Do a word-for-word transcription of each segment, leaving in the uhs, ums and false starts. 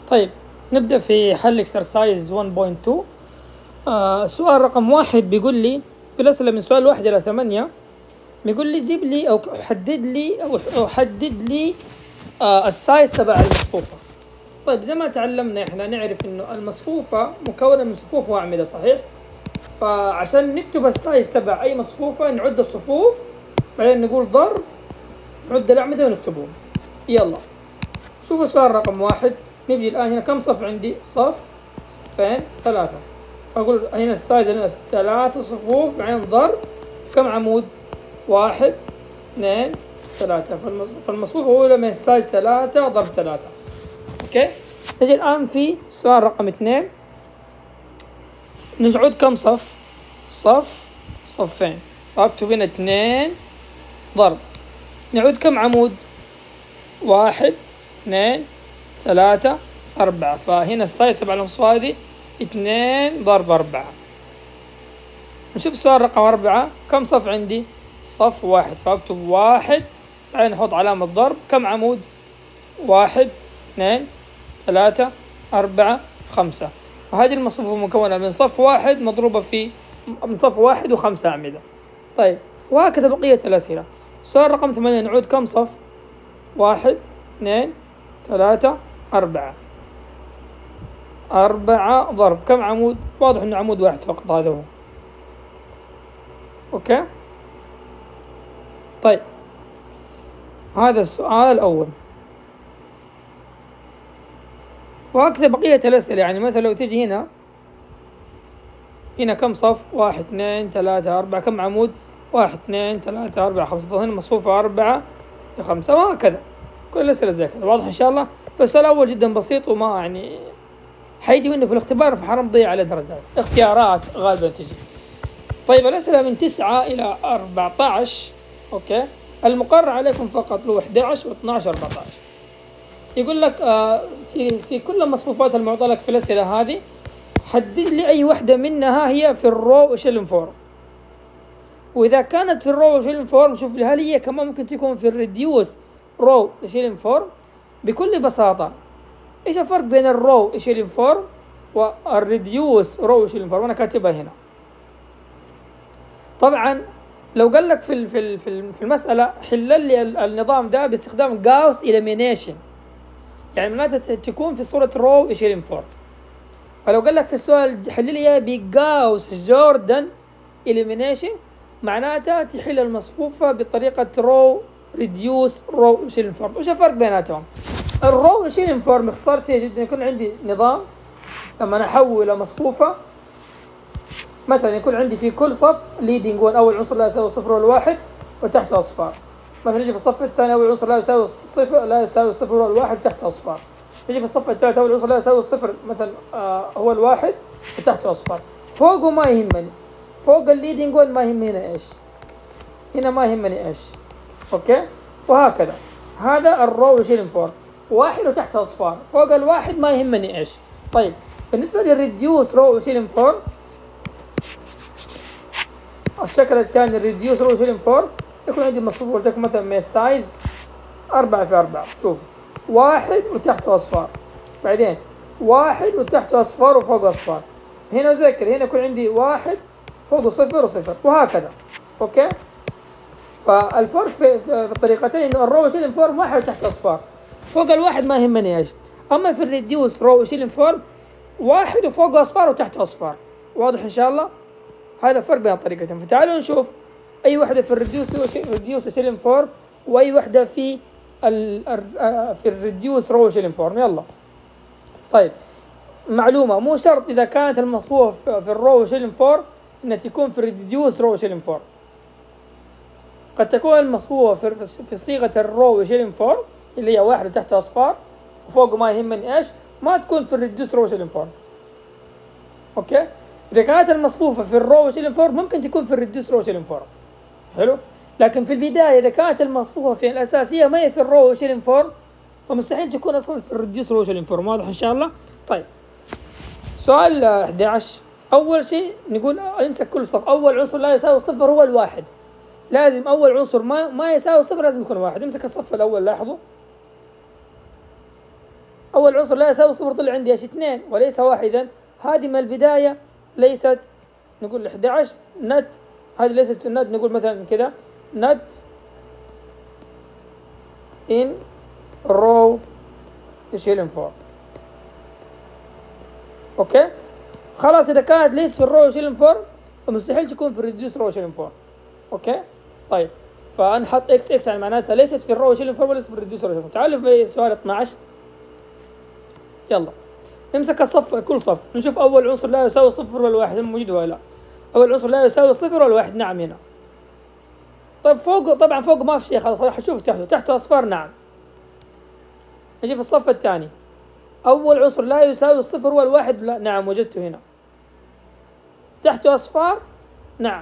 طيب نبدأ في حل اكسرسايز واحد نقطة اثنين. آه السؤال رقم واحد بيقول لي في الأسئلة من سؤال واحد إلى ثمانية، بيقول لي جيب لي أو حدد لي أو حدد لي آه السايز تبع المصفوفة. طيب زي ما تعلمنا احنا نعرف إنه المصفوفة مكونة من صفوف وأعمدة، صحيح؟ فعشان نكتب السايز تبع أي مصفوفة نعد الصفوف، بعدين نقول ضرب نعد الأعمدة ونكتبهم. يلا شوفوا السؤال رقم واحد. نبدي الآن هنا كم صف عندي؟ صف، صفين، ثلاثة. فأقول هنا السايز هنا ثلاثة صفوف، بعدين ضرب كم عمود؟ واحد، اثنين، ثلاثة. فالمصفوفة الأولى من السايز ثلاثة ضرب ثلاثة. أوكي؟ نجي الآن في سؤال رقم اثنين. نعد كم صف؟ صف، صفين. فأكتب هنا اثنين ضرب. نعد كم عمود؟ واحد، اثنين، ثلاثة، أربعة. فهنا السايز تبع المصفوفة هذه اثنين ضرب أربعة. نشوف السؤال رقم أربعة. كم صف عندي؟ صف واحد. فأكتب واحد، بعدين نحط علامة ضرب. كم عمود؟ واحد، اثنين، ثلاثة، أربعة، خمسة. فهذه المصفوفة مكونة من صف واحد مضروبة في من صف واحد وخمسة أعمدة. طيب وهكذا بقية الأسئلة. السؤال رقم ثمانية. نعود كم صف؟ واحد، اثنين، ثلاثة، أربعة. أربعة ضرب كم عمود؟ واضح إنه عمود واحد فقط، هذا هو. أوكي. طيب هذا السؤال الأول. وهكذا بقية الأسئلة. يعني مثلا لو تجي هنا هنا كم صف؟ واحد، اثنين، ثلاثة، أربعة. كم عمود؟ واحد، اثنين، ثلاثة، أربعة، خمسة. فهنا مصفوفة أربعة خمسة، وهكذا كل الأسئلة زي كذا. واضح إن شاء الله. فالسؤال الأول جدا بسيط، وما يعني حيجي منه في الاختبار، فحرام تضيع عليه درجات. اختيارات غالبا تجي. طيب الأسئلة من تسعة إلى أربعة عشر. أوكي. المقرر عليكم فقط له أحد عشر و12 أربعة عشر. يقول لك آه في في كل المصفوفات المعطى لك في الأسئلة هذه حدد لي أي وحدة منها هي في الرو وشيلن فورم. وإذا كانت في الرو وشيلن فورم شوف لي هل هي كمان ممكن تكون في الريديوس رو وشيلن فورم. بكل بساطة إيش الفرق بين الرو وشيلن فورم والريديوس رو وشيلن فورم؟ أنا كاتبها هنا. طبعا لو قال لك في في في المسألة حل لي النظام ده باستخدام جاوس إليمينيشن، يعني معناته تكون في صورة رو وشيلن فورم. فلو قال لك في السؤال حل لي اياه بجاوس جوردن إليمينيشن، معناتها تحل المصفوفة بطريقة رو ريديوس رو وشيلن فورم. وش الفرق بيناتهم؟ الرو وشيلن فورم باختصار شيء جدا، يكون عندي نظام لما احول الى مصفوفة. مثلا يكون عندي في كل صف ليدنج ون، اول عنصر لا يساوي صفر والواحد وتحته اصفار. مثلا يجي في الصف الثاني اول عنصر لا يساوي صفر لا يساوي صفر والواحد تحته اصفار. يجي في الصف الثالث اول عنصر لا يساوي الصفر مثلا آه هو الواحد وتحته اصفار. فوقه ما يهمني، فوق الليدنج ون ما يهمني هنا ايش، هنا ما يهمني ايش. اوكي. وهكذا هذا الرو وشيلن فورم، واحد وتحته اصفار. فوق الواحد ما يهمني ايش. طيب بالنسبة للريديوس رو وشيلن فورم، الشكل الثاني الريديوس رو وشيلن فورم يكون عندي مصفوفة ولتكن مثلا من السايز أربعة في أربعة. شوف واحد وتحته أصفار، بعدين واحد وتحته أصفار وفوق أصفار. هنا ذكر هنا يكون عندي واحد فوق صفر وصفر، وهكذا. أوكي. فالفرق في, في, في الطريقتين إنه الرو وشيلن فورم واحد وتحته أصفار، فوق الواحد ما يهمني إيش. أما في الريديوس رو وشيلن فورم واحد وفوق أصفار وتحته أصفار. واضح إن شاء الله. هذا فرق بين الطريقتين. فتعالوا نشوف أي وحدة في الريديوس ريديوس وشيلن فورم وأي وحدة في ال في الريديوس رو وشيلن فورم. يلا. طيب معلومة، مو شرط إذا كانت المصفوفة في الرو وشيلن فورم إنها تكون في الريديوس رو وشيلن فورم. قد تكون المصفوفة في, في صيغة الرو وشيلن فورم اللي هي واحد وتحته أصفار وفوق ما يهمني إيش، ما تكون في الريديوس رو وشيلن فورم. أوكي. إذا كانت المصفوفة في الرو وشيلن فورم ممكن تكون في الريديوس رو وشيلن فورم. حلو. لكن في البداية إذا كانت المصفوفة في الأساسية ما هي في الرو وشيلن فورم فمستحيل تكون أصلا في الريديوس رو وشيلن فورم. واضح إن شاء الله. طيب سؤال أحد عشر. أول شيء نقول نمسك كل صف، أول عنصر لا يساوي صفر هو الواحد. لازم أول عنصر ما ما يساوي صفر لازم يكون واحد. نمسك الصف الأول. لاحظوا أول عنصر لا يساوي صفر طلع عندي إيش؟ اثنين وليس واحدا. هذه من البداية ليست، نقول إحدى عشر نت، هذه ليست في النت، نقول مثلا كذا نت إن رو إشيلين فور. أوكي خلاص، إذا كانت ليست في الرو إشيلين فور فمستحيل تكون في الريديوس رو إشيلين فور. أوكي طيب، فنحط إكس إكس يعني معناتها ليست في الرو إشيلين فور وليست في الريديوس رو إشيلين فور. تعالوا في سؤال اثنا عشر. يلا نمسك الصف، كل صف نشوف أول عنصر لا يساوي صفر ولا واحد موجود ولا لا. أول عنصر لا يساوي صفر ولا واحد، نعم هنا. طيب فوق، طبعا فوق ما في شيء خلاص، راح أشوف تحته، تحته أصفار نعم. نجي في الصف الثاني، أول عنصر لا يساوي الصفر والواحد، لا نعم وجدته هنا. تحته أصفار نعم.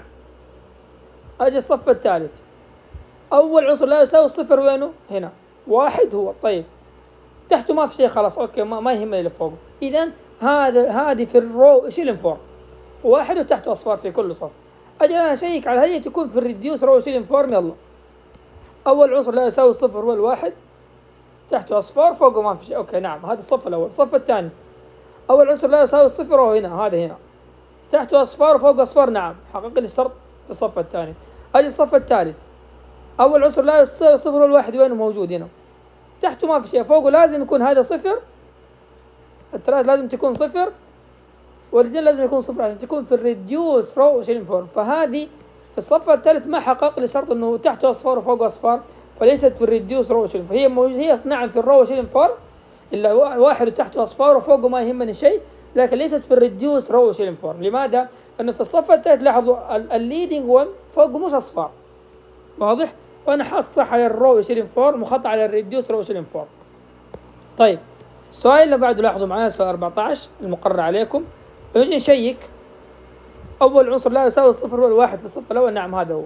أجي الصف الثالث، أول عنصر لا يساوي الصفر وينه؟ هنا، واحد هو. طيب تحته ما في شيء خلاص، أوكي ما, ما يهمني اللي فوقه. إذا هذا هذه في الرو شيلين فور، واحد وتحته أصفار في كل صف. أجي أنا أشيك على هي تكون في الريديوس رو شيلين فورم. يلا أول عنصر لا يساوي الصفر والواحد، تحته أصفار، فوقه ما في شيء. أوكي نعم، هذا الصف الأول. الصف الثاني، أول عنصر لا يساوي الصفر وهو هنا، هذا هنا، تحته أصفار وفوقه أصفار، نعم حقق لي الشرط في الصف الثاني. أجي الصف الثالث، أول عنصر لا يساوي الصفر والواحد وينه؟ موجود هنا، تحته ما في شيء، فوقه لازم يكون هذا صفر، الثلاث لازم تكون صفر، والاثنين لازم يكون صفر عشان تكون في الريديوس رو شيلين فورم. فهذه في الصف الثالث ما حقق لي شرط انه تحته اصفار وفوقه اصفار، فليست في الريديوس رو شيلين فورم. فهي موجوده، هي نعم في الرو شيلين فورم، الا واحد وتحته اصفار وفوقه ما يهمني شيء، لكن ليست في الريديوس رو شيلين فورم. لماذا؟ لانه في الصف الثالث لاحظوا الليدنج ون فوقه مش اصفار، واضح؟ وانا حاط صح على الرو شيلين فورم وخط على الريديوس رو شيلين فورم. طيب السؤال اللي بعده لاحظوا معايا، سؤال أربعة عشر المقرر عليكم. نجي نشيك، أول عنصر لا يساوي الصفر والواحد في الصف الأول، نعم هذا هو،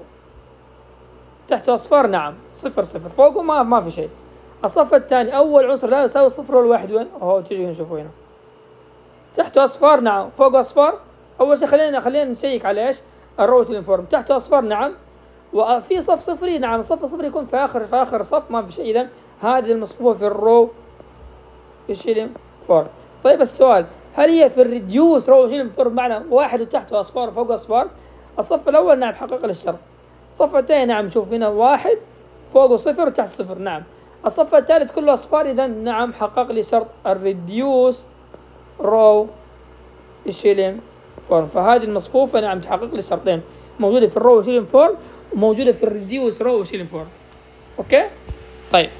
تحته أصفار نعم، صفر صفر، فوقه ما ما في شيء. الصف الثاني، أول عنصر لا يساوي الصفر والواحد وين؟ أهو تيجي نشوفه هنا، تحته أصفار نعم، فوقه أصفار. أول شيء خلينا خلينا نشيك على إيش؟ الرو شيلين فورم، تحته أصفار نعم، وفي صف صفري نعم، الصف الصفري يكون في آخر في آخر صف ما في شيء. إذا هذه المصفوفة في الرو شيلين فورم. طيب السؤال، هل هي في الريديوس رو شيلين فورم بمعنى واحد وتحته أصفار وفوقه أصفار؟ الصف الأول نعم حقق لي الشرط. الصف الثاني نعم، شوف هنا واحد فوقه صفر وتحته صفر، نعم. الصف الثالث كله أصفار، إذا نعم حقق لي شرط الريديوس رو شيلين فورم. فهذه المصفوفة نعم تحقق لي الشرطين، موجودة في الرو شيلين فورم وموجودة في الريديوس رو شيلين فورم. أوكي طيب،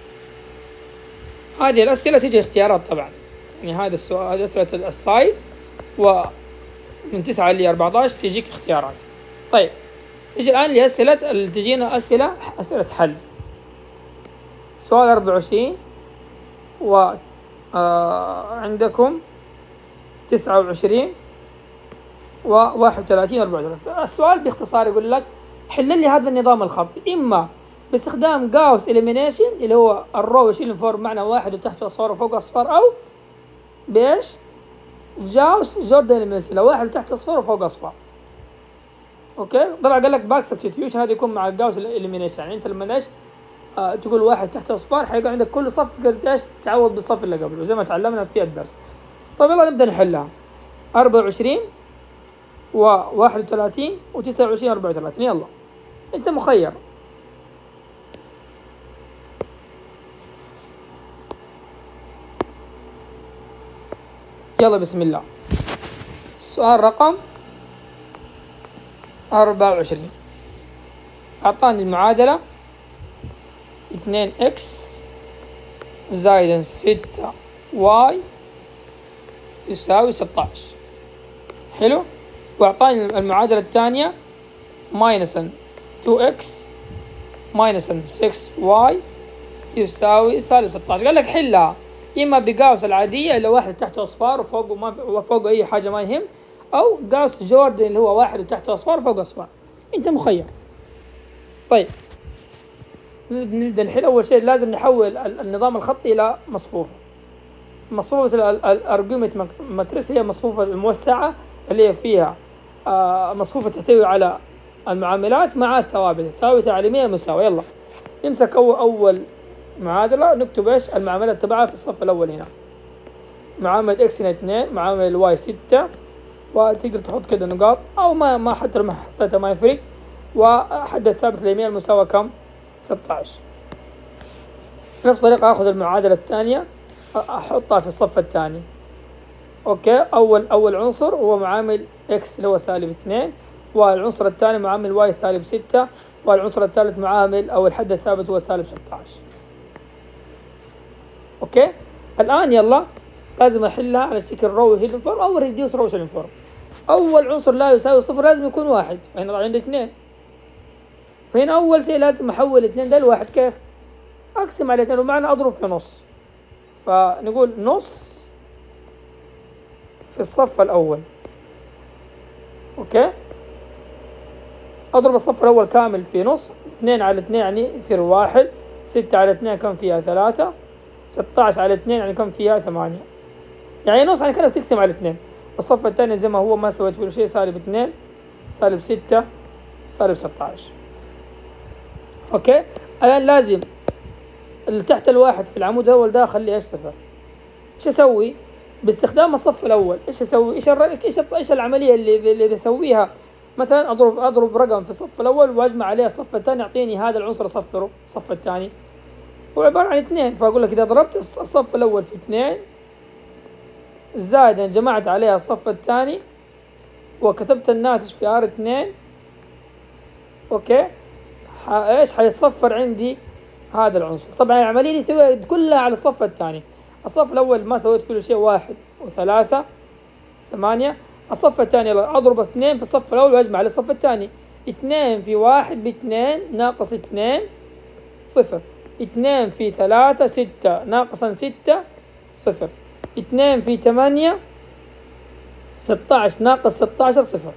هذه الأسئلة تيجي اختيارات طبعا، يعني هذا السؤال، هذه أسئلة السايز، ومن تسعة ل أربعة عشر تجيك اختيارات. طيب نجي الآن لأسئلة اللي تجينا أسئلة أسئلة حل. سؤال أربعة وعشرين و آه عندكم تسعة وعشرين وواحد وثلاثين وأربعة وثلاثين. السؤال باختصار يقول لك حل لي هذا النظام الخطي، إما باستخدام جاوس إليمينيشن اللي هو الرو شيلين فورم معنى واحد وتحته أصفار وفوق أصفار، أو بإيش؟ جاوس جوردن إليمينيشن لو واحد وتحته أصفار وفوق أصفار. أوكي طبعا قال لك باك سبستيوشن، هذا يكون مع الجاوس إليمينيشن، يعني أنت لما إيش آه تقول واحد تحته أصفار حيكون عندك كل صف تقدر إيش تعوض بالصف اللي قبله زي ما تعلمنا في الدرس. طيب يلا نبدأ نحلها. أربعة وعشرين وواحد وثلاثين وتسعة وعشرين وأربعة وثلاثين، يلا أنت مخير. يلا بسم الله. السؤال رقم أربعة وعشرين، أعطاني المعادلة اثنين إكس زائدا ستة واي يساوي ستة عشر. حلو. وأعطاني المعادلة الثانية ماينس اثنين إكس ماينس ستة واي يساوي سالب ستة عشر. قال لك حلها إما بقاوس العادية اللي واحد تحته أصفار وفوقه ما وفوقه أي حاجة ما يهم، أو قاوس جوردن اللي هو واحد وتحته أصفار وفوقه أصفار، أنت مخير. طيب نبدأ نحل. أول شيء لازم نحول النظام الخطي إلى مصفوفة. مصفوفة الأرجومنت ماتريس هي مصفوفة الموسعة اللي هي فيها مصفوفة تحتوي على المعاملات مع الثوابت، الثوابت العالمية مساوية. يلا نمسك أول أول معادلة نكتب إيش المعاملات تبعها في الصف الأول هنا. معامل إكس هنا اثنين، معامل واي ستة، وتقدر تحط كده نقاط أو ما ما حتى لما حطيتها ما يفرق. وحد الثابت اليمين المساوي كم؟ ستة عشر. نفس الطريقة آخذ المعادلة الثانية أحطها في الصف الثاني. أوكي، أول أول عنصر هو معامل إكس اللي هو سالب اثنين، والعنصر الثاني معامل واي سالب ستة، والعنصر الثالث معامل أو الحد الثابت هو سالب ستة عشر. أوكي، الآن يلا لازم أحلها على شكل رو شيلين فورم أو ريديوس رو شيلين فورم. أول عنصر لا يساوي صفر لازم يكون واحد، فهنا طبعا عندي اثنين، فهنا أول شيء لازم أحول اثنين ده لواحد. كيف؟ أقسم على اثنين ومعنى أضرب في نص، فنقول نص في الصف الأول. أوكي، أضرب الصف الأول كامل في نص، اثنين على اثنين يعني يصير واحد، ستة على اثنين كم فيها؟ ثلاثة، ستة عشر على اثنين يعني كم فيها؟ ثمانية، يعني نص يعني كأنك تقسم على اثنين. الصف الثاني زي ما هو ما سويت فيه شيء، سالب اثنين، سالب ستة، سالب ستة عشر. أوكي، الآن لازم اللي تحت الواحد في العمود الأول ده أخليه إيش؟ صفر. إيش أسوي؟ باستخدام الصف الأول إيش أسوي؟ إيش إيش إيش العملية اللي اللي أسويها؟ مثلا أضرب أضرب رقم في الصف الأول وأجمع عليه الصف الثاني يعطيني هذا العنصر أصفره الصف الثاني، هو عبارة عن اثنين. فأقول لك إذا ضربت الصف الأول في اثنين زائدا جمعت عليها الصف الثاني وكتبت الناتج في ار اثنين، أوكي، إيش حيتصفر عندي هذا العنصر. طبعا العملية دي سويها كلها على الصف الثاني. الصف الأول ما سويت فيه شيء، واحد وثلاثة ثمانية. الصف الثاني أضرب اثنين في الصف الأول وأجمع على الصف الثاني. اثنين في واحد باثنين ناقص اثنين صفر. اثنين في ثلاثة ستة ناقصا ستة صفر. اثنين في ثمانية ستة عشر ناقص ستة عشر صفر.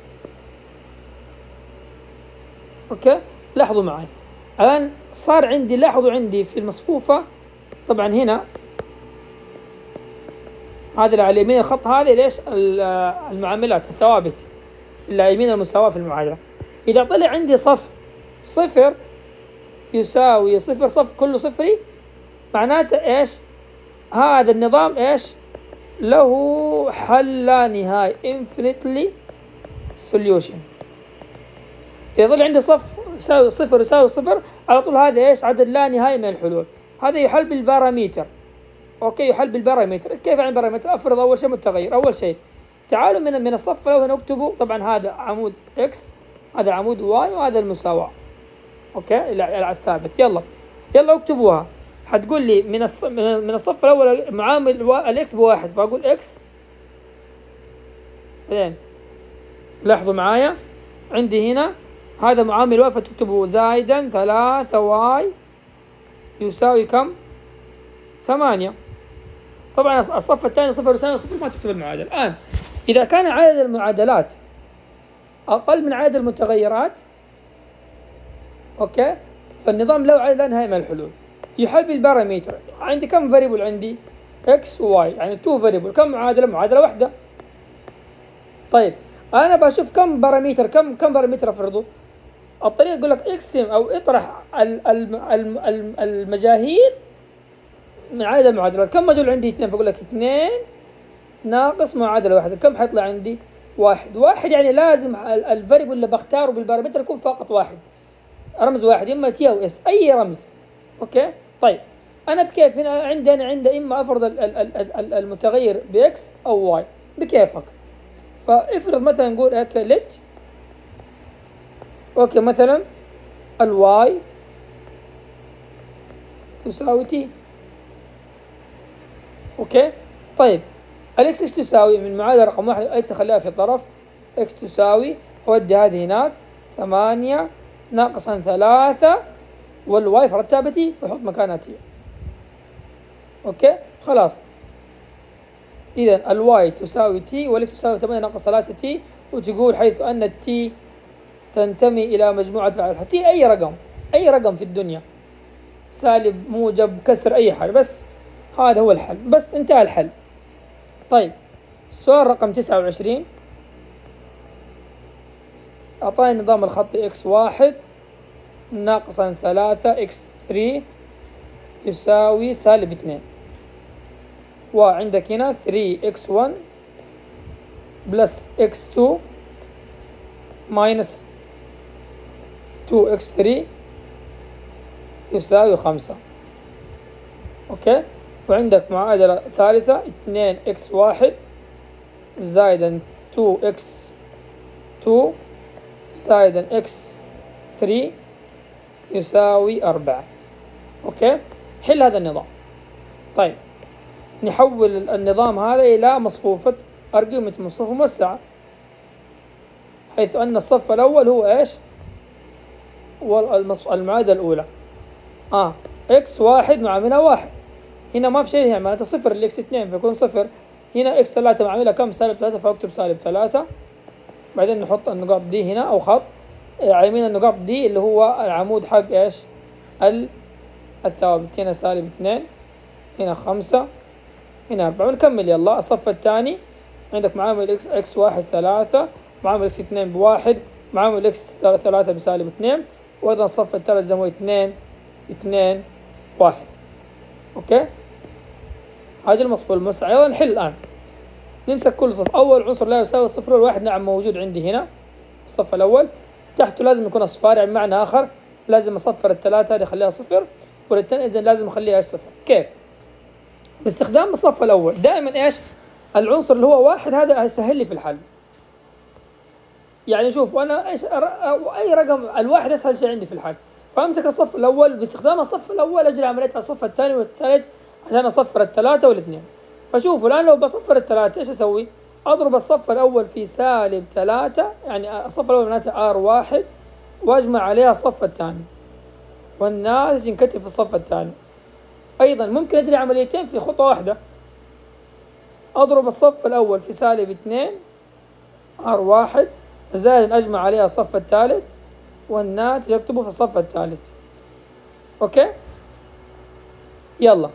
أوكي، لاحظوا معي الآن صار عندي، لاحظوا عندي في المصفوفة طبعا هنا هذا على يمين الخط هذا ليش المعاملات الثوابت اللي يمين المساواة في المعادلة. إذا طلع عندي صف صفر يساوي صفر، صف كله صفري، معناته إيش؟ هذا النظام إيش؟ له حل لا نهائي infinitely solution. إذا طلع عندي صف يساوي صفر يساوي صفر على طول هذا إيش؟ عدد لا نهائي من الحلول. هذا يحل بالباراميتر. أوكي، يحل بالبارامتر. كيف يعني بارامتر؟ أفرض أول شيء متغير. أول شيء تعالوا من من الصف الأول نكتبه، طبعا هذا عمود إكس، هذا عمود واي، وهذا المساواة. أوكي، الثابت. يلا يلا اكتبوها. حتقول لي من الص... من الصف الأول معامل و... الإكس بواحد، فأقول إكس. بعدين لاحظوا معايا عندي هنا هذا معامل واي، فتكتبوا زائدا ثلاثة واي يساوي كم؟ ثمانية. طبعا الصف الثاني صفر يساوي صفر، ما تكتب المعادلة. الآن إذا كان عدد المعادلات أقل من عدد المتغيرات، أوكي، فالنظام له عدد لا نهائي من الحلول. يحل بالبارامتر. عندي كم فاريبل؟ عندي إكس وواي، يعني تو فاريبل. كم معادلة؟ معادلة واحدة. طيب أنا بشوف كم بارامتر، كم كم بارامتر أفرضه. الطريقة يقول لك اقسم أو اطرح المجاهيل من عدد المعادلات. كم مجهول عندي؟ اثنين، فأقول لك اثنين ناقص معادلة واحدة، كم حيطلع عندي؟ واحد. واحد يعني لازم الفاريبل اللي بختاره بالبارامتر يكون فقط واحد، رمز واحد، إما تي أو إس، أي رمز. أوكي، طيب أنا بكيف هنا عندي أنا عندي إما أفرض المتغير بإكس أو واي بكيفك. فافرض مثلا نقول أوكي لت أوكي مثلا الواي تساوي تي. أوكي، طيب الإكس إيش تساوي؟ من معادلة رقم واحد إكس أخليها في الطرف، إكس تساوي أودي هذه هناك ثمانية ناقصا ثلاثة، والواي فرتها تي فحط مكانها تي. أوكي خلاص، إذا الواي تساوي تي والإكس تساوي ثمانية ناقص ثلاثة تي، وتقول حيث أن التي تنتمي إلى مجموعة العدد تي، أي رقم أي رقم في الدنيا، سالب موجب كسر أي حاجة، بس هذا هو الحل، بس انتهى الحل. طيب السؤال رقم تسعة وعشرين، أعطاني نظام الخط إكس واحد ناقصا ثلاثة إكس ثلاثة يساوي سالب اثنين. وعندك هنا ثري إكس ون بلس إكس تو ماينس تو إكس ثري يساوي خمسة. أوكي، وعندك معادلة ثالثة اثنين إكس واحد زائدا تو إكس تو زائدا إكس ثري يساوي أربعة. أوكي، حل هذا النظام. طيب نحول النظام هذا إلى مصفوفة أرقمة مصفوفة موسعة، حيث أن الصف الأول هو إيش؟ والمعادلة الأولى آه إكس واحد معاملها واحد، هنا ما في شيء، يعني معناته صفر الإكس اثنين فيكون صفر. هنا إكس ثلاثة معاملها كم؟ سالب ثلاثة، فأكتب سالب ثلاثة. بعدين نحط النقاط دي هنا أو خط على يمين النقاط دي اللي هو العمود حق إيش؟ الثوابت. هنا سالب اثنين، هنا خمسة، هنا أربعة. ونكمل يلا. الصف الثاني عندك معامل إكس إكس واحد ثلاثة، معامل إكس اثنين بواحد، معامل إكس ثلاثة بسالب اثنين، وأيضا الصف الثالث زي ما هو اثنين اثنين واحد. أوكي، هذه المصفوفة الموسعة. أيضا نحل الآن، نمسك كل صف. أول عنصر لا يساوي الصفر والواحد، نعم موجود عندي هنا الصف الأول، تحته لازم يكون أصفار، يعني بمعنى آخر لازم أصفر الثلاثة هذه أخليها صفر، والاثنين إذن لازم أخليها إيش؟ صفر. كيف؟ باستخدام الصف الأول. دائما إيش؟ العنصر اللي هو واحد هذا هيسهل لي في الحل. يعني شوف، وأنا إيش أي رقم الواحد أسهل شيء عندي في الحل، فأمسك الصف الأول. باستخدام الصف الأول أجري عملية الصف الثاني والثالث عشان أصفر الثلاثة والاثنين. فشوفوا الآن لو بصفر الثلاثة إيش أسوي؟ أضرب الصف الأول في سالب ثلاثة، يعني الصف الأول معناته آر واحد، وأجمع عليها الصف الثاني، والناتج ينكتب في الصف الثاني. أيضا ممكن أجري عمليتين في خطوة واحدة، أضرب الصف الأول في سالب اثنين آر واحد زائد أجمع عليها الصف الثالث، والناتج يكتبه في الصف الثالث. أوكي، يلا.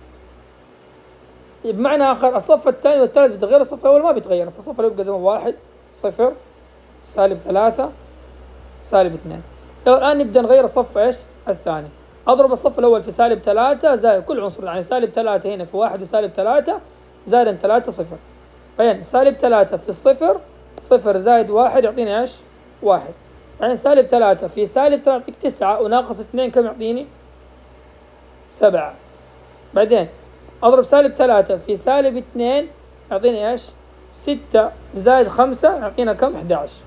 بمعنى آخر الصف الثاني والثالث بيتغير، الصف الأول ما بيتغير، فالصف الأول يبقى زي ما واحد صفر سالب ثلاثة سالب اثنين. يلا الآن نبدأ نغير الصف إيش؟ الثاني. أضرب الصف الأول في سالب ثلاثة زائد كل عنصر، يعني سالب ثلاثة هنا في واحد بسالب ثلاثة زائد ثلاثة صفر. بعدين سالب ثلاثة في الصفر صفر زائد واحد يعطيني إيش؟ واحد. يعني سالب ثلاثة في سالب ثلاثة يعطيك تسعة، وناقص اثنين كم يعطيني؟ سبعة. بعدين أضرب سالب ثلاثة في سالب اثنين يعطيني إيش؟ ستة زائد خمسة يعطينا كم؟ أحد عشر.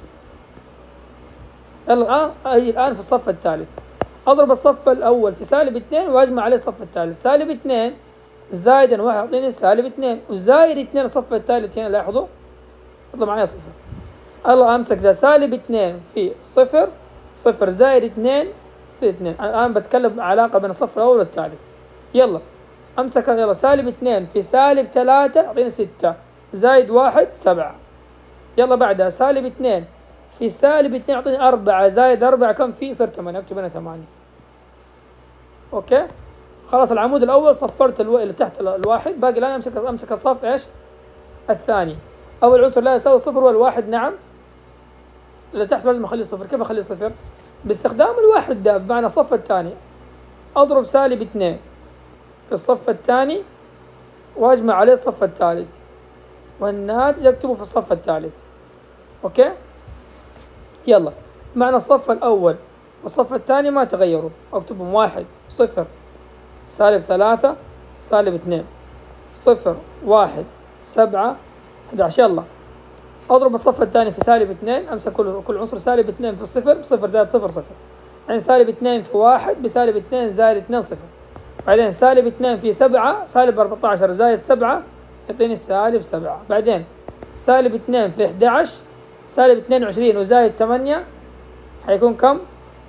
يلا الآن أجي الآن في الصف الثالث، أضرب الصف الأول في سالب اثنين وأجمع عليه الصف الثالث. سالب اثنين زائدا واحد يعطيني سالب اثنين، وزايد اثنين الصف الثالث هنا لاحظوا يطلع معايا صفر. الله أمسك ذا سالب اثنين في صفر صفر زائد اثنين اثنين. الآن بتكلم علاقة بين الصف الأول والثالث. يلا أمسك يلا سالب اثنين في سالب ثلاثة يعطيني ستة زائد واحد سبعة. يلا بعدها سالب اثنين في سالب اثنين يعطيني أربعة زائد أربعة كم فيه؟ صار ثمانية، أكتب هنا ثمانية. أوكي، خلاص العمود الأول صفرت الو... اللي تحت الواحد، باقي الآن أمسك أمسك الصف إيش؟ الثاني. أول عنصر لا يساوي صفر والواحد، نعم اللي تحت لازم أخليه صفر. كيف أخليه صفر؟ باستخدام الواحد ده، بمعنى الصف الثاني أضرب سالب اثنين في الصف الثاني وأجمع عليه الصف الثالث، والناتج أكتبه في الصف الثالث. أوكي، يلا معنى الصف الأول والصف الثاني ما تغيروا، أكتبهم واحد صفر سالب ثلاثة سالب اثنين صفر واحد سبعة أحد عشر. يلا أضرب الصف الثاني في سالب اثنين، أمسك كل كل عنصر سالب اثنين في الصفر صفر زائد صفر صفر، يعني سالب اثنين في واحد بسالب اثنين زائد اثنين صفر. بعدين سالب اثنين في سبعة سالب أربعة عشر زائد سبعة يعطيني سالب سبعة. بعدين سالب اثنين في أحد عشر سالب اثنين وعشرين وزائد ثمانية حيكون كم؟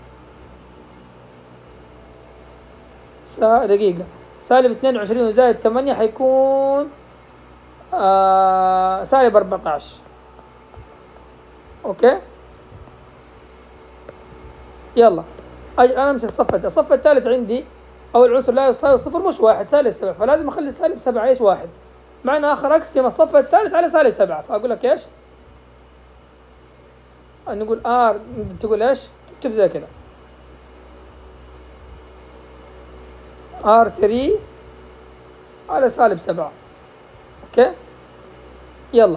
سا دقيقة سالب اثنين وعشرين وزائد ثمانية حيكون آه سالب أربعة عشر. أوكي، يلا أنا أمسك الصف الصف الثالث عندي أول عنصر لا يساوي صفر مش واحد سالب سبعة، فلازم أخلي سالب سبعة إيش؟ واحد. معنى آخر أقسم الصف الثالث على سالب سبعة، فأقول لك إيش؟ نقول آر تقول إيش؟ تكتب زي كذا آر ثلاثة على سالب سبعة. اوكي يلا،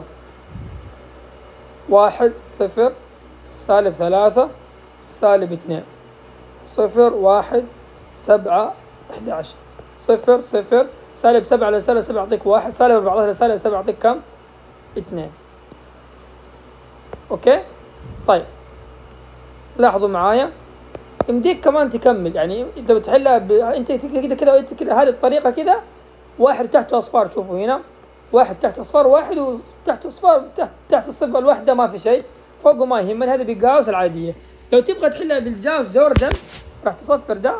واحد صفر سالب ثلاثة سالب اثنين، صفر واحد سبعة أحد عشر، صفر صفر سالب سبعة على سالب سبعة يعطيك واحد، سالب أربعة عشر على سالب سبعة يعطيك كم؟ اثنين. اوكي طيب لاحظوا معايا، يمديك كمان تكمل، يعني اذا بتحلها ب... انت كذا كذا وانت كذا هذه الطريقه كذا، واحد تحته اصفار، شوفوا هنا واحد تحته اصفار، واحد وتحته اصفار، تحت تحت الصفه الواحده ما في شيء، فوقه ما يهمنا، هذه بالجاوس العاديه. لو تبغى تحلها بالجاوس جوردن راح تصفر ده،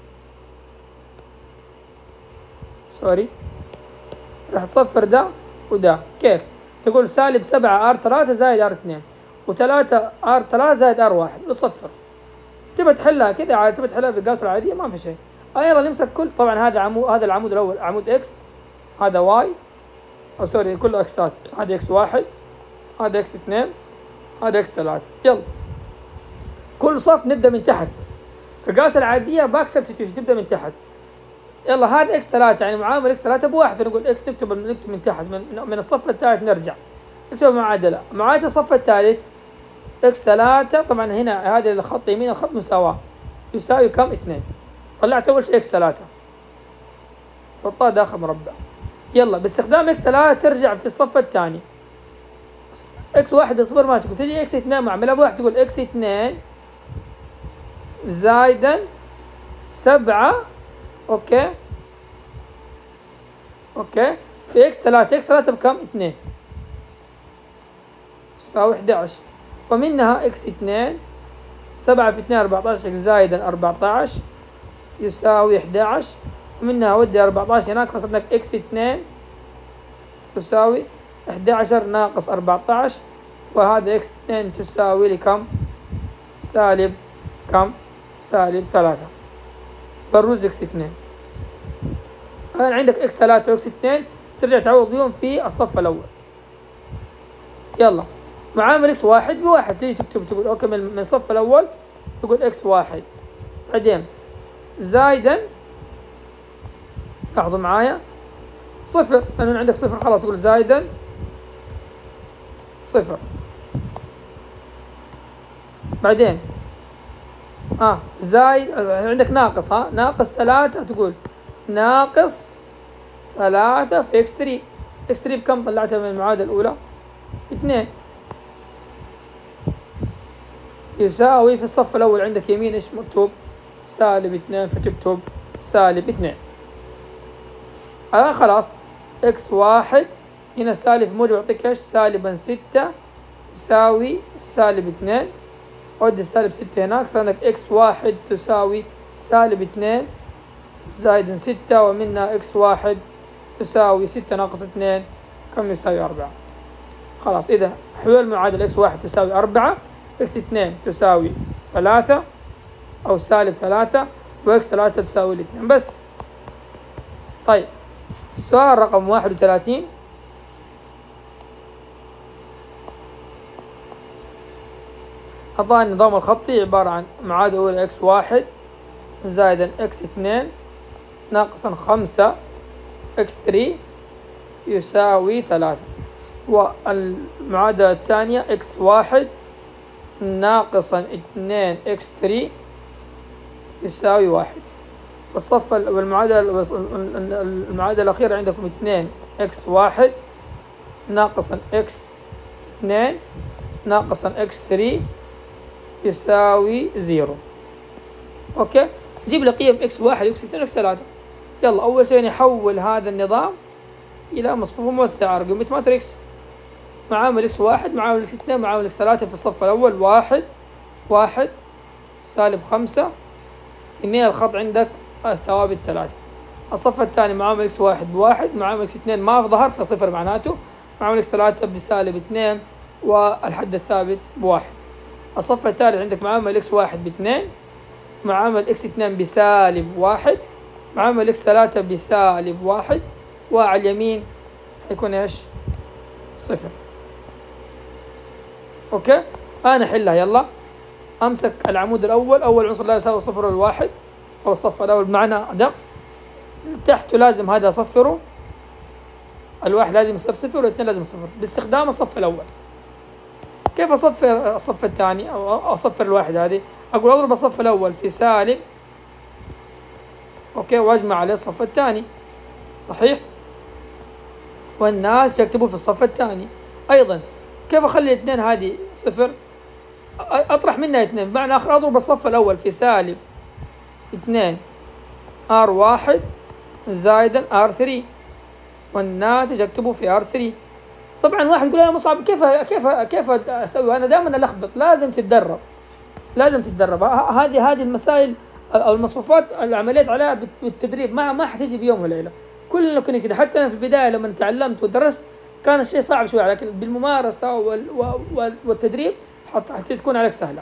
سوري راح تصفر ده وده. كيف؟ تقول سالب سبعة ار ثلاثة زائد ار اثنين، وثلاثة ار ثلاثة زائد ار واحد، وتصفر. تبى تحلها كذا عادي، تبى تحلها بالقاس العادية ما في شيء. آه يلا نمسك كل، طبعا هذا عمود، هذا العمود الأول عمود اكس، هذا واي أو سوري كله اكسات، هذا اكس واحد، هذا اكس اثنين، هذا اكس ثلاثة. يلا كل صف نبدأ من تحت، في قاس العادية باك سبستيوشن تبدأ من تحت. يلا هذا اكس ثلاثة يعني معامل اكس ثلاثة بواحد، فنقول اكس نكتب نكتب من تحت، من, من الصف الثالث نرجع نكتب معادلة، معادلة الصف الثالث اكس ثلاثة، طبعا هنا هذا الخط يمين الخط مساواة، يساوي كم؟ اثنين. طلعت أول شيء اكس ثلاثة، حطها داخل مربع. يلا باستخدام اكس ثلاثة ترجع في الصف الثاني، اكس واحد بصفر ما تقول، تجي اكس اثنين معاملة بواحد، تقول اكس اثنين زايدا سبعة، اوكي اوكي في اكس ثلاثة، اكس ثلاثة بكم؟ اثنين، تساوي احد عشر، ومنها اكس اثنين سبعة في اثنين أربعة عشر، اكس زايدا أربعة عشر يساوي احد عشر، ومنها ودي أربعة عشر هناك، فصرنا اكس اثنين تساوي احد عشر ناقص أربعة عشر، وهذا اكس اثنين تساوي لي كم؟ سالب كم؟ سالب ثلاثة. بروز اكس اثنين، الآن عندك اكس ثلاثة واكس اثنين ترجع تعوض بيهم في الصف الأول. يلا معامل اكس واحد بواحد، تجي تكتب تقول اوكي من الصف الأول تقول اكس واحد، بعدين زايدا، لاحظوا معايا صفر لأنه عندك صفر خلاص، تقول زايدا صفر، بعدين اه زايد عندك ناقص، ها ناقص ثلاثة، تقول ناقص ثلاثة في اكس ثلاثة، اكس ثلاثة بكم طلعتها من المعادلة الأولى؟ اثنين، يساوي في الصف الأول عندك يمين ايش مكتوب؟ سالب اثنين، فتكتب سالب اثنين. آه خلاص اكس واحد هنا السالب موجب يعطيك ايش؟ سالبا ستة يساوي سالب اثنين، ودي السالب ستة هناك، صار عندك اكس واحد تساوي سالب اثنين زائد ستة، ومنها اكس واحد تساوي ستة ناقص اثنين كم؟ يساوي أربعة. خلاص إذا حلول المعادلة اكس واحد تساوي أربعة، اكس اثنين تساوي ثلاثة أو سالب ثلاثة، واكس ثلاثة تساوي الاثنين بس. طيب السؤال رقم واحد وثلاثين، أعطاني النظام الخطي عبارة عن معادلة أولى اكس واحد زائدا اكس اثنين ناقصا خمسة اكس ثلاثة يساوي ثلاثة، والمعادلة الثانية اكس واحد ناقصا اثنين اكس ثلاثة يساوي واحد، والصف والمعادلة المعادلة الأخيرة عندكم اثنين اكس واحد ناقصا اكس اثنين ناقصا اكس ثلاثة يساوي زيرو. اوكي جيب لي قيم اكس واحد اكس اثنين اكس ثلاثة. يلا اول شيء نحول هذا النظام الى مصفوفة موسعة، ارجومنت ماتريكس، معامل اكس واحد معامل اكس اثنين معامل اكس ثلاثة. في الصف الاول واحد واحد سالب خمسة، اثنين الخط عندك الثوابت ثلاثة. الصف الثاني معامل اكس واحد بواحد، معامل اكس اثنين ما ظهر فصفر معناته، معامل اكس ثلاثة بسالب اثنين، والحد الثابت بواحد. الصف الثالث عندك معامل اكس واحد باثنين، معامل اكس اثنين بسالب واحد، معامل اكس ثلاثة بسالب واحد، وعلى اليمين حيكون ايش؟ صفر. اوكي انا احلها. يلا امسك العمود الاول، اول عنصر لا يساوي صفر والواحد، او الصف الاول بمعنى ادق، تحته لازم هذا اصفره الواحد لازم يصير صفر والاثنين لازم صفر باستخدام الصف الأول. كيف أصفر الصف الثاني أو أصفر الواحد هذه؟ أقول أضرب الصف الأول في سالب، أوكي، وأجمع عليه الصف الثاني، صحيح؟ والناس يكتبوا في الصف الثاني. أيضا كيف أخلي الاثنين هذه صفر؟ أطرح منها اثنين، بمعنى آخر أضرب الصف الأول في سالب اثنين آر واحد زائدا آر ثري، والناتج أكتبه في آر ثري. طبعا واحد يقول أنا مصعب، كيف كيف كيف أسوي؟ أنا دائما ألخبط. لازم تتدرب، لازم تتدرب. هذه هذه المسائل أو المصفوفات العمليات عليها بالتدريب، ما ما حتيجي بيوم وليلة. كلنا كنا كده، حتى أنا في البداية لما تعلمت ودرست كان الشيء صعب شوي، لكن بالممارسة والتدريب حتى تكون عليك سهلة.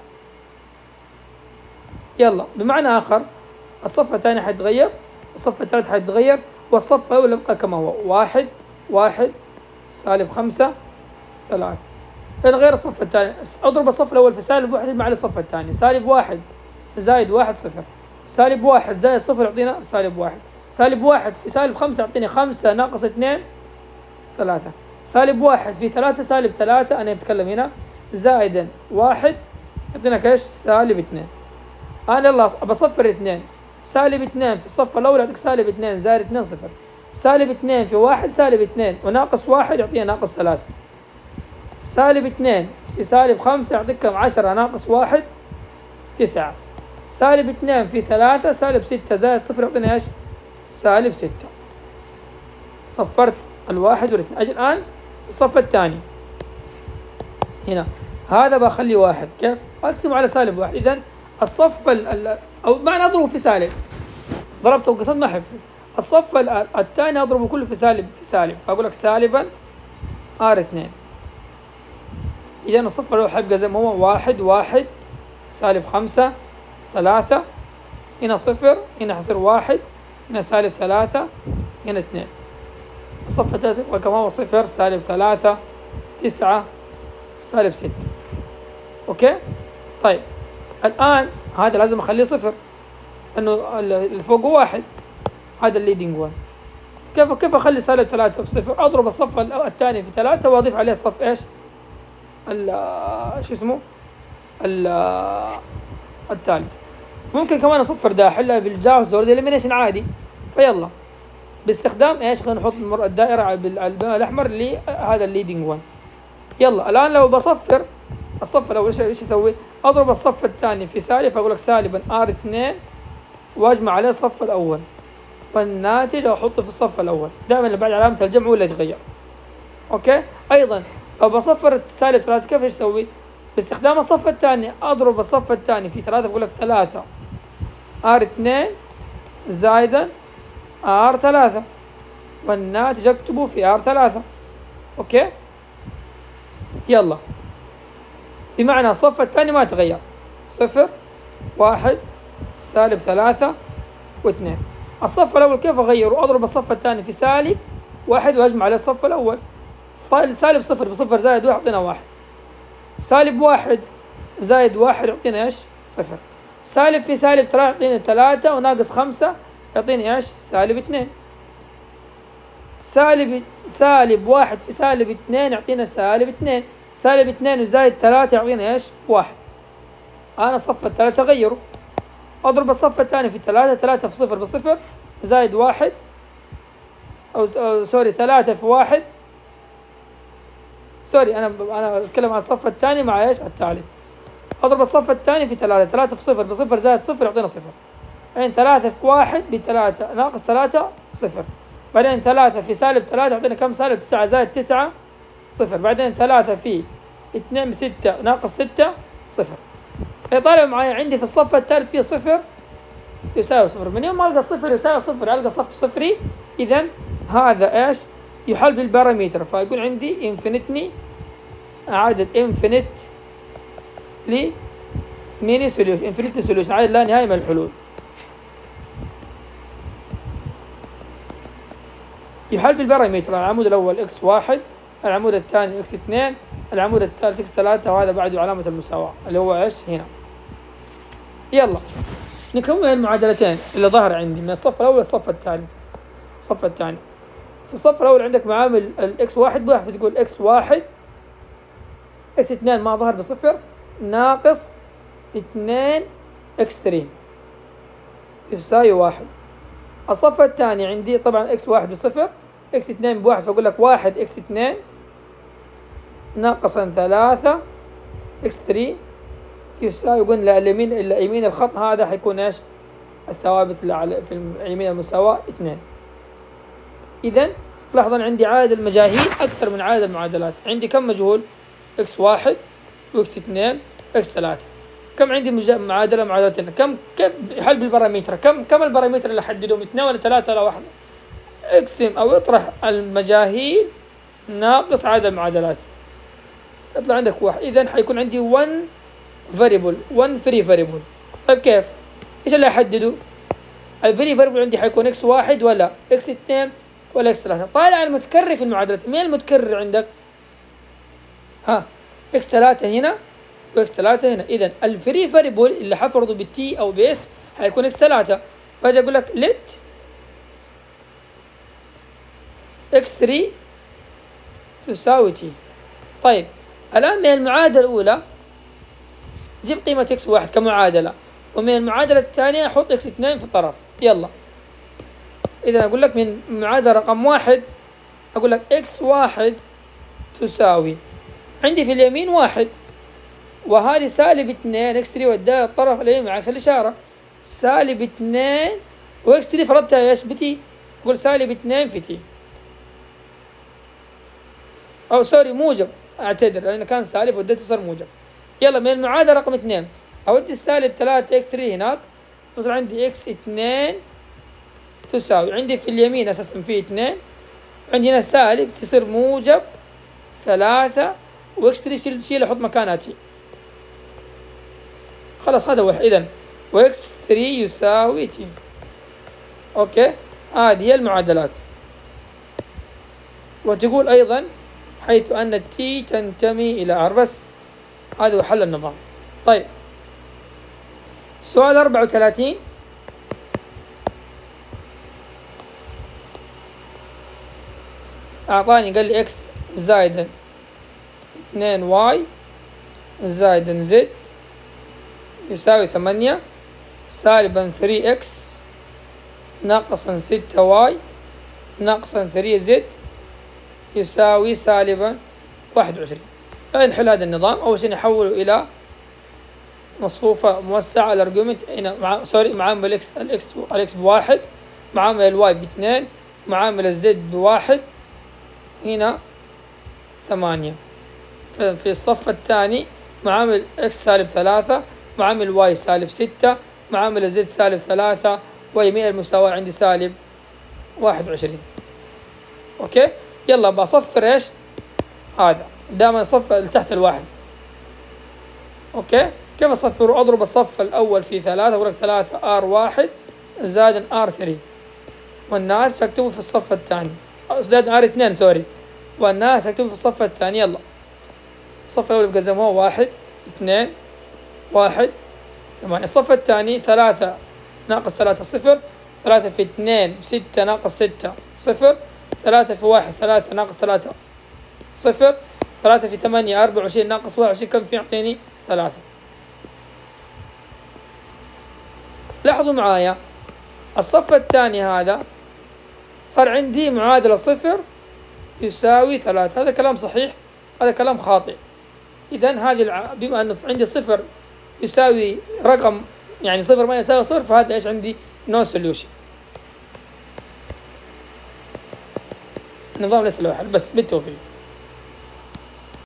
يلا، بمعنى آخر الصف الثاني حيتغير، الصف الثالث حيتغير، والصف الأول يبقى كما هو، واحد واحد سالب خمسة ثلاثة. غير الصف الثاني، أضرب الصف الأول في سالب واحد مع الصف الثاني، سالب واحد زائد واحد صفر، سالب واحد زائد صفر يعطينا سالب واحد، سالب واحد في سالب خمسة يعطيني خمسة ناقص اثنين ثلاثة، سالب واحد في ثلاثة سالب ثلاثة، أنا بتكلم هنا، زائدا واحد يعطينا كيش؟ سالب اثنين. أنا يلا بصفر اثنين، سالب اثنين في الصف الأول يعطيك سالب اثنين زائد اثنين صفر، سالب اثنين في واحد سالب اثنين، وناقص واحد يعطينا ناقص ثلاثة، سالب اثنين في سالب خمسة يعطيك كم؟ عشرة ناقص واحد تسعة، سالب اثنين في ثلاثة سالب ستة زائد صفر يعطينا ايش؟ سالب ستة. صفرت الواحد والاثنين. أجي الآن في الصف الثاني هنا، هذا بخلي واحد، كيف؟ أقسمه على سالب واحد. إذن الصف ال أو معنى أضربه في سالب، ضربته وقسمت ما حيفرق. الصف الثاني أضربه كله في سالب في سالب، فأقول لك سالبا آر اثنين. إذن الصف الأول حيبقى زي ما هو، واحد واحد سالب خمسة ثلاثة، هنا صفر، هنا حيصير واحد، هنا سالب ثلاثة، هنا اثنين. الصف الثالث يبقى كما هو، صفر سالب ثلاثة تسعة سالب ستة. أوكي؟ طيب الآن هذا لازم أخليه صفر، إنه اللي فوق واحد، هذا الليدنج وان. كيف كيف أخلي سالب ثلاثة بصفر؟ أضرب الصف الثاني في ثلاثة وأضيف عليه الصف إيش؟ شو اسمه؟ الثالث. ممكن كمان أصفر ده أحلها بالجاوز ولا إليمينيشن عادي. فيلا باستخدام إيش؟ خلينا نحط الدائرة بالبناء الأحمر لهذا الليدنج وان. يلا الآن لو بصفر الصف الأول ايش ايش اسوي؟ اضرب الصف الثاني في سالب، فاقول لك سالبا ار اثنين واجمع عليه الصف الاول، والناتج احطه في الصف الاول. دائما اللي بعد علامه الجمع ولا يتغير. اوكي؟ ايضا لو بصفر سالب ثلاثة كيف ايش اسوي؟ باستخدام الصف الثاني اضرب الصف الثاني في ثلاثة، بقول لك ثلاثة ار اثنين زائدا ار ثلاثة، والناتج اكتبه في ار ثلاثة. اوكي؟ يلا، بمعنى الصف الثاني ما تغير، صفر واحد سالب ثلاثة واثنين. الصف الأول كيف أغيره؟ أضرب الصف الثاني في سالب واحد وأجمع عليه الصف الأول. سالب صفر بصفر زائد واحد يعطينا واحد، سالب واحد زائد واحد يعطينا إيش؟ صفر. سالب في سالب ثلاثة يعطينا ثلاثة، وناقص خمسة يعطيني إيش؟ سالب اثنين. سالب سالب واحد في سالب اثنين يعطينا سالب اثنين، سالب اثنين وزائد ثلاثة يعطينا ايش؟ واحد. أنا الصف الثالث أغيره، أضرب الصف الثاني في ثلاثة، ثلاثة في صفر بصفر زائد واحد، أو, أو سوري ثلاثة في واحد، سوري أنا أنا أتكلم عن الصف الثاني مع ايش؟ الثالث. أضرب الصف الثاني في ثلاثة، ثلاثة في صفر بصفر زائد صفر يعطينا صفر. بعدين ثلاثة في واحد بثلاثة ناقص ثلاثة صفر. بعدين ثلاثة في سالب ثلاثة يعطينا كم؟ سالب تسعة زائد تسعة صفر. بعدين ثلاثة في اثنين بستة ناقص ستة صفر. يطالع معي عندي في الصف الثالث فيه صفر يساوي صفر. من يوم ما ألقى صفر يساوي صفر ألقى صف صفري، إذن هذا إيش؟ يحل بالبارامتر. فيكون عندي انفينيتني عدد انفينيت لي ميني سوليوشن، انفينيتي سوليوشن، عدد لا نهائي من الحلول. يحل بالبارامتر. العمود الأول إكس واحد، العمود الثاني إكس اثنين، العمود الثالث إكس ثلاثة، وهذا بعده علامة المساواة اللي هو إيش؟ هنا. يلا نكون المعادلتين اللي ظهر عندي من الصف الأول للصف الثاني. الصف الثاني في الصف الأول عندك معامل الإكس واحد بواحد، فتقول إكس واحد إكس اثنين ما ظهر بصفر ناقص اثنين إكس ثلاثة يساوي واحد. الصف الثاني عندي طبعا إكس واحد بصفر إكس اثنين بواحد، فأقول لك واحد إكس اثنين ناقصا ثلاثة إكس ثلاثة يساوي، قلنا اليمين يمين الخط هذا حيكون ايش؟ الثوابت اللي في يمين المساواة اثنين. إذا لاحظ أنا عندي عدد المجاهيل أكثر من عدد المعادلات. عندي كم مجهول؟ إكس واحد وإكس اثنين إكس ثلاثة. كم عندي معادلة معادلتين؟ كم كم حل بالبارامتر؟ كم كم البارامتر اللي حددهم؟ اثنين ولا ثلاثة ولا واحدة؟ اقسم أو اطرح المجاهيل ناقص عدد المعادلات يطلع عندك واحد. إذا حيكون عندي واحد variable واحد free variable. طيب كيف؟ إيش اللي أحدده؟ الفري variable عندي حيكون إكس واحد ولا إكس اثنين ولا إكس ثلاثة. طالع المتكرر في المعادلات، مين المتكرر عندك؟ ها إكس ثلاثة هنا وإكس ثلاثة هنا. إذا الفري variable اللي حفرضه بالتي أو بإس حيكون إكس ثلاثة، فأجي أقول لك let إكس ثلاثة تساوي تي. طيب الآن من المعادلة الأولى جيب قيمة إكس واحد كمعادلة، ومن المعادلة الثانية أحط إكس اثنين في الطرف. يلا إذا أقول لك من معادلة رقم واحد أقول لك إكس واحد تساوي عندي في اليمين واحد وهذه سالب اثنين إكس ثلاثة وداها الطرف اليمين عكس الإشارة سالب اثنين وإكس ثلاثة فرضتها إيش بتي؟ أقول سالب اثنين في تي، أو سوري موجب، أعتذر لأنه كان سالب وديته صار موجب. يلا من المعادلة رقم اثنين أودي السالب ثلاثة إكس ثلاثة هناك يصير عندي إكس اثنين تساوي عندي في اليمين أساسا في اثنين، عندي هنا سالب تصير موجب ثلاثة وإكس ثلاثة شيل شيل أحط مكانها تي. خلاص هذا واحد. إذا وإكس ثلاثة يساوي تي. أوكي هذه هي المعادلات. وتقول أيضا حيث أن التي تنتمي إلى آر. بس هذا هو حل النظام. طيب سؤال أربعة وثلاثين أعطاني قال لي إكس زائدا اثنين واي زائدا زد يساوي ثمانية سالبا ثلاثة إكس ناقصا ستة واي ناقصا ثلاثة زد يساوي سالبا واحد وعشرين. نحل هذا النظام. أول شيء نحوله إلى مصفوفة موسعة. الأرجومنت هنا مع سوري معامل الإكس الإكس الإكس بواحد، معامل الواي باثنين، معامل الزد بواحد، هنا ثمانية. في الصف الثاني معامل إكس سالب ثلاثة، معامل واي سالب ستة، معامل الزد سالب ثلاثة، ويمين المساواة عندي سالب واحد وعشرين. أوكي يلا بصفر إيش هذا دائما الصف اللي تحت الواحد. أوكي كيف أصفر؟ أضرب الصف الأول في ثلاثة أقول لك ثلاثة آر واحد زائد آر ثلاثة، والناس تكتبه في الصف الثاني زائد آر اثنين سوري، والناس تكتبه في الصف الثاني. يلا الصف الأول يبقى زي ما هو واحد اثنين واحد ثمانية. الصف الثاني ثلاثة ناقص ثلاثة صفر، ثلاثة في اثنين ستة ناقص ستة صفر، ثلاثة في واحد ثلاثة ناقص ثلاثة صفر، ثلاثة في ثمانية أربعة وعشرين ناقص واحد وعشرين كم في يعطيني؟ ثلاثة. لاحظوا معايا الصف الثاني هذا صار عندي معادلة صفر يساوي ثلاثة. هذا كلام صحيح؟ هذا كلام خاطئ. إذا هذه الع... بما أنه عندي صفر يساوي رقم يعني صفر ما يساوي صفر، فهذا إيش عندي؟ نو سوليوشن. النظام ليس له حل. بس بالتوفيق.